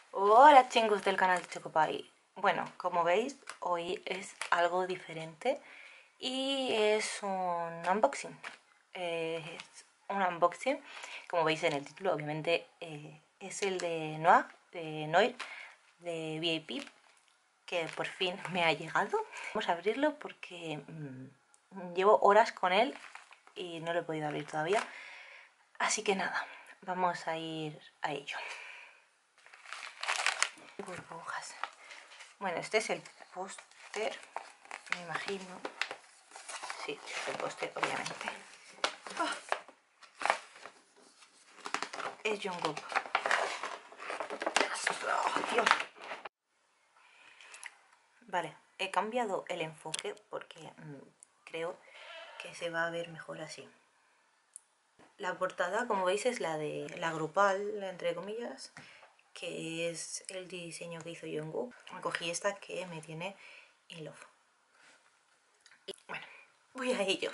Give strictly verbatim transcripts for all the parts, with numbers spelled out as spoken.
Hola chicos del canal de Chocopie. Bueno, como veis, hoy es algo diferente y es un unboxing. Eh, es un unboxing, como veis en el título, obviamente eh, es el de Noir, de Noir, de V I P, que por fin me ha llegado. Vamos a abrirlo porque mmm, llevo horas con él y no lo he podido abrir todavía. Así que nada, vamos a ir a ello. Burbujas. Bueno, este es el póster, me imagino. Sí, es el póster, obviamente. Oh. Es Jungkook. Oh, Dios. Vale, he cambiado el enfoque porque mmm, creo que se va a ver mejor así. La portada, como veis, es la de la grupal, entre comillas, que es el diseño que hizo Jungkook. Cogí esta que me tiene in love. Y bueno, voy a ello.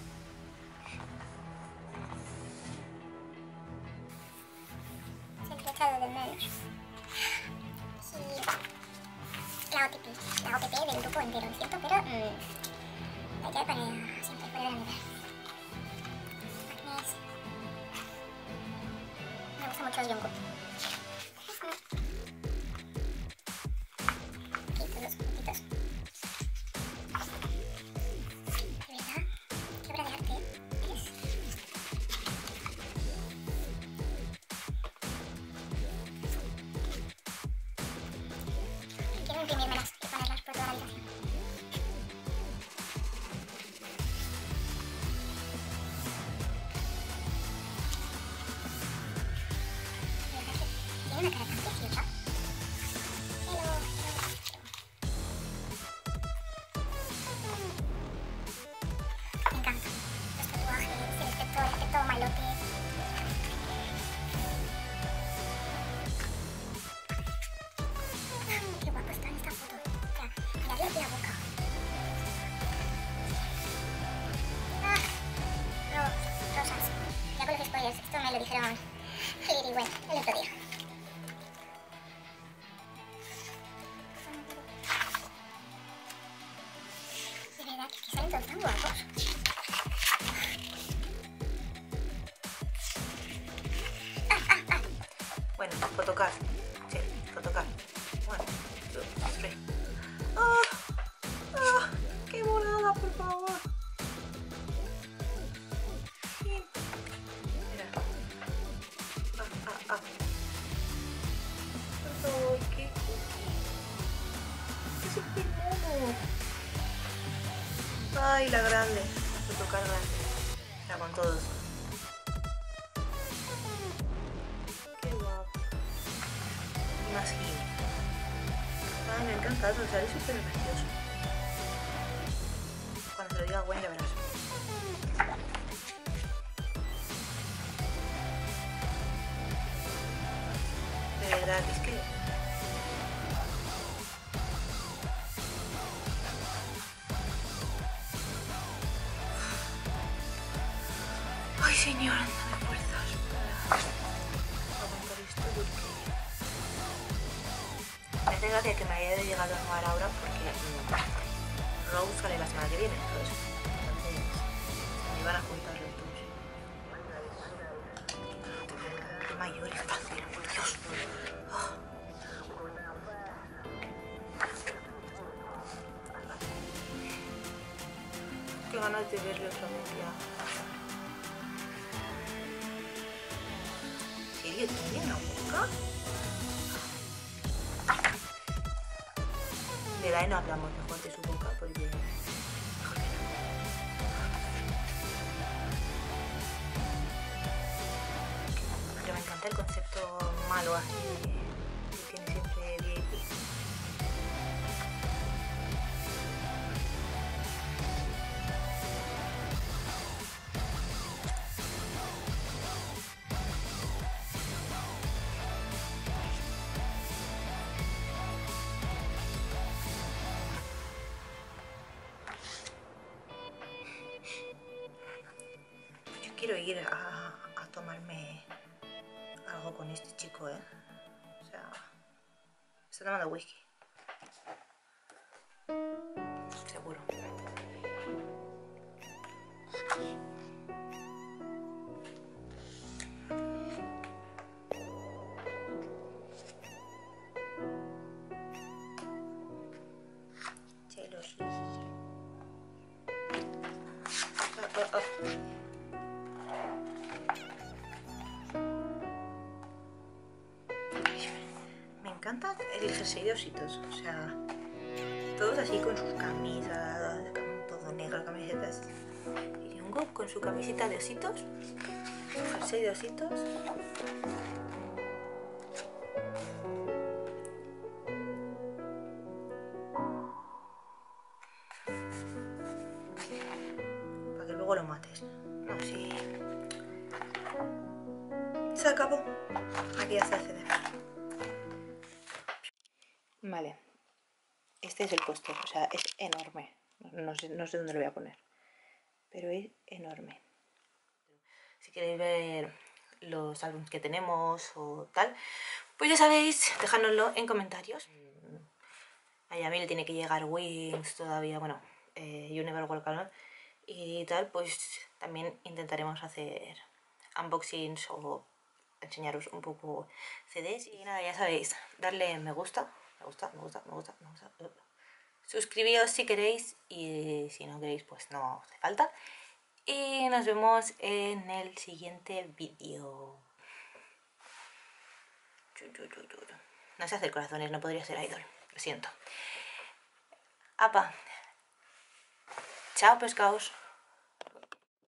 Secretado de Merch. Y la O T P, la O T P del grupo entero, es cierto, pero mmm, la llave para siempre fuera de la mitad. Agnes. Me gusta mucho el Jungkook. Aquí todos los puntitos. De verdad, qué obra de arte es. Quiero imprimírmelas y ponerlas por toda la habitación. Tiene una cara tan preciosa. Hello, me encanta. Los tatuajes, el efecto, el efecto malote. Qué guapo está en esta foto. O sea, mirad la boca. Ah, ro rosas. Ya con los spoilers, esto me lo dijeron Lily Wet el otro día. De verdad que salen todos tan guapos. Bueno, photocard. Sí, photocard. Bueno, tres. ¡Ah! ¡Ah! ¡Qué volada, por favor! Bien. Mira. Ah, ah, ah. Por favor, qué cookie. ¡Qué súper mono! ¡Ay, la grande! Photocard grande. Ya con todos. Más gil. Ah, me ha encantado, sale súper precioso. Cuando se lo diga a Gwen ya verás. De verdad, es que... Ay, señora, dame fuerzas para aguantar esto porque... Me hace gracia que me haya llegado a Noir ahora porque mmm, Rose sale la semana que viene, ¿sabes? Entonces me iban a juntar los dos. Qué mayor es fácil, por Dios. Oh. Qué ganas de verle otra vez ya. ¿En serio tiene una boca? De Dai no hablamos mejor de su boca porque... Pero me encanta el concepto malo así que tiene siempre V I P. Quiero ir a, a tomarme algo con este chico, ¿eh? O sea, Está tomando whisky. Seguro. Celos. Oh, oh, oh. Me encanta el jersey de ositos, o sea, todos así con sus camisas, todo negro, camisetas. Y Jungkook con su camiseta de ositos, su jersey de ositos. Para que luego lo mates. No, sí. Se acabó. Aquí ya está el C D. Vale. Este es el póster, o sea, es enorme. No sé, no sé dónde lo voy a poner, pero es enorme. Si queréis ver los álbumes que tenemos o tal, pues ya sabéis, dejádnoslo en comentarios. A Yami le tiene que llegar Wings todavía, bueno, eh, Universe World Cup y tal, pues también intentaremos hacer unboxings o enseñaros un poco C Ds. Y nada, ya sabéis, darle me gusta, me gusta, me gusta, me gusta, me gusta. Suscribíos si queréis y si no queréis pues no hace falta. Y nos vemos en el siguiente vídeo. No sé hacer corazones, no podría ser idol, lo siento. Apa. Chao pescados.